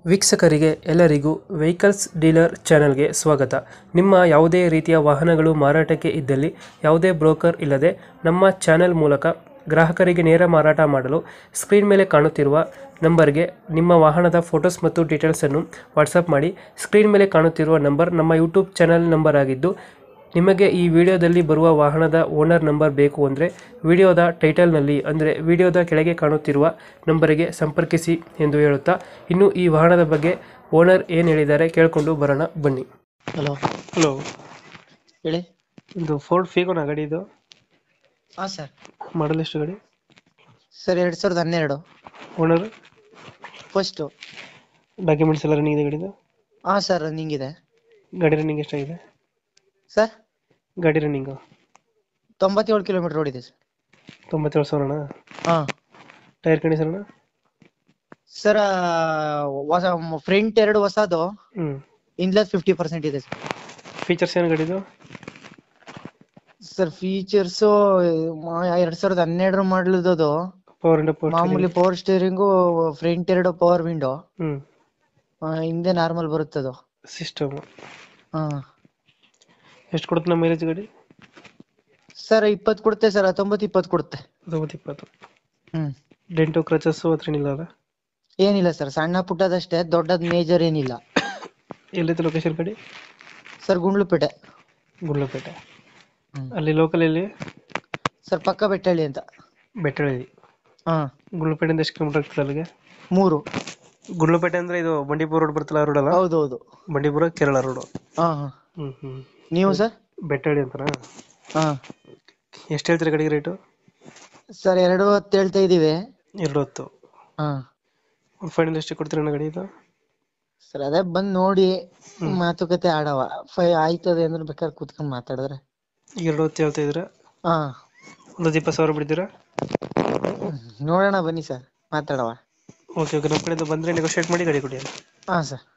ವೀಕ್ಷಕರಿಗೆ ಎಲ್ಲರಿಗೂ vehicles dealer ಚಾನೆಲ್ಗೆ ಸ್ವಾಗತ. ನಿಮ್ಮ ಯಾವುದೇ ರೀತಿಯ ವಾಹನಗಳು ಮಾರಾಟಕ್ಕೆ ಇದ್ದಲ್ಲಿ ಯಾವುದೇ ಬ್ರೋಕರ್ ಇಲ್ಲದೆ ನಮ್ಮ ಚಾನೆಲ್ ಮೂಲಕ ಗ್ರಾಹಕರಿಗೆ ನೇರ ಮಾರಾಟ ಮಾಡಲು ಸ್ಕ್ರೀನ್ ಮೇಲೆ ಕಾಣುತ್ತಿರುವ ನಂಬರ್ಗೆ ನಿಮ್ಮ ವಾಹನದ ಫೋಟೋಸ್ ಮತ್ತು ಡೀಟೇಲ್ಸನ್ನು ವಾಟ್ಸಪ್ ಮಾಡಿ. ಸ್ಕ್ರೀನ್ ಮೇಲೆ ಕಾಣುತ್ತಿರುವ ನಂಬರ್ ನಮ್ಮ ಯೂಟ್ಯೂಬ್ ಚಾನೆಲ್ ನಂಬರ್ ಆಗಿದ್ದು, ನಿಮಗೆ ಈ ವಿಡಿಯೋದಲ್ಲಿ ಬರುವ ವಾಹನದ ಓನರ್ ನಂಬರ್ ಬೇಕು ಅಂದರೆ ವಿಡಿಯೋದ ಟೈಟಲ್ನಲ್ಲಿ ಅಂದರೆ ವಿಡಿಯೋದ ಕೆಳಗೆ ಕಾಣುತ್ತಿರುವ ನಂಬರಿಗೆ ಸಂಪರ್ಕಿಸಿ ಎಂದು ಹೇಳುತ್ತಾ, ಇನ್ನು ಈ ವಾಹನದ ಬಗ್ಗೆ ಓನರ್ ಏನು ಹೇಳಿದ್ದಾರೆ ಕೇಳಿಕೊಂಡು ಬರೋಣ ಬನ್ನಿ. ಹಲೋ ಹಲೋ, ಹೇಳಿ. ಇದು ಫೋರ್ಡ್ ಫೀಗೋನ ಗಾಡಿ ಇದು? ಹಾಂ ಸರ್. ಮಾಡಲ್ ಎಷ್ಟು ಗಾಡಿ? Sir 2012 owner? ಫಸ್ಟು. ಡಾಕ್ಯುಮೆಂಟ್ಸ್ ಎಲ್ಲ ರನ್ನಿಂಗ್ ಇದೆ ಗಾಡಿದು? ಹಾಂ ಸರ್, ರನ್ನಿಂಗ್ ಇದೆ. ಗಾಡಿ ರನ್ನಿಂಗ್ ಎಷ್ಟಾಗಿದೆ? ಸರ್ ಗಾಡಿ ರನ್ನಿಂಗು 97 ಕಿಲೋಮೀಟರ್ ಓಡಿದೆ ಸರ್. 97,000. ಹಾಂ ಟೈರ್ ಕಂಡೀಷನ್? ಸರ್, ಹೊಸ ಫ್ರಂಟ್ 2 ಹೊಸದು, ಹಿಂದ್ಲದ್ 50% ಇದೆ ಸರ್. ಫೀಚರ್ಸ್ ಏನು ಗಾಡಿದು? ಸರ್ ಫೀಚರ್ಸು 2012 ಮಾಡಲದು. ಪವರ್ ಇಂಡ ಪವರ್ ಮಾಮೂಲಿ power steering, front 2 power window, ಹ್ಮ್ ಹಿಂದೆ ನಾರ್ಮಲ್ ಬರುತ್ತದು. ಸಿಸ್ಟಮ್ ಹಾಂ ಎಷ್ಟು ಕೊಡುತ್ತೆ ನಮ್ಮ ಮೈಲೇಜ್ ಗಾಡಿ? ಸರ್ 20 ಕೊಡುತ್ತೆ ಸರ್, 19-20 ಕೊಡುತ್ತೆ. 20. ಹ್ಮ್ ಡೆಂಟು ಕ್ರಚಸ್ ಹತ್ರ ಏನಿಲ್ಲ ಅಲ್ಲ? ಏನಿಲ್ಲ ಸರ್, ಸಣ್ಣ ಪುಟ್ಟದಷ್ಟೇ, ದೊಡ್ಡದ್ ಮೇಜರ್ ಏನಿಲ್ಲ. ಎಲ್ಲೈತೆ ಲೊಕೇಶನ್ ಗಾಡಿ? ಸರ್ ಗುಂಡ್ಲುಪೇಟೆ. ಗುಂಡ್ಲುಪೇಟೆ. ಹ್ಮ್. ಅಲ್ಲಿ ಲೋಕಲ್ ಎಲ್ಲಿ? ಸರ್ ಪಕ್ಕ ಬೆಟ್ಟಳ್ಳಿ ಅಂತ. ಬೆಟ್ಟಳ್ಳಿ. ಹಾ, ಗುಂಡ್ಲುಪೇಟೆಯಿಂದ ಎಷ್ಟು ಕಿಲೋಮೀಟರ್ ಆಗ್ತದೆ ಅಲ್ಲಿಗೆ? 3. ಗುಂಡ್ಲುಪೇಟೆ ಅಂದ್ರೆ ಇದು ಬಂಡೀಪುರ ರೋಡ್ ಬರ್ತಲ್ಲ, ಆ ರೋಡ್ ಅಲ್ಲ? ಹೌದೌದು. ಬಂಡೀಪುರ ಕೇರಳ ರೋಡ್. ಹಾ ಹಾ. ಹ್ಮ್ ನೀವು ಸರ್? ಬೆಟ್ಟಳ್ಳಿ ಅಂತನಾ? ಹಾ. ಎಷ್ಟು ಹೇಳ್ತೀರಿ ಗಾಡಿಗೆ ರೇಟು? ಸರ್ 2.10 ಹೇಳ್ತಾ ಇದೀವಿ. 2.10. ಹಾ. ಫೈನಲ್ ಎಷ್ಟು ಕೊಡ್ತೀರಿ ಗಾಡಿ ಇದು? ಸರ್ ಅದೇ ಬಂದ್ ನೋಡಿ ಮಾತುಕತೆ ಆಡವ. ಆಯ್ತದೆ ಅಂದ್ರೆ ಬೇಕಾದ್ರೆ ಕೂತ್ಕೊಂಡ್ ಮಾತಾಡಿದ್ರೆ. 2.10 ಹೇಳ್ತಾ ಇದ್ದೀರಾ? ಹಾ. ಒಂದು 20,000 ಬಿಡ್ತೀರಾ? ನೋಡೋಣ ಬನ್ನಿ ಸರ್, ಮಾತಾಡವ. ಓಕೆ, ನಮ್ಮ ಕಡೆಯಿಂದ ಬಂದರೆ ನೆಗೋಷಿಯೇಟ್ ಮಾಡಿ ಗಾಡಿ ಕೊಡಿ. ಹಾ ಸರ್.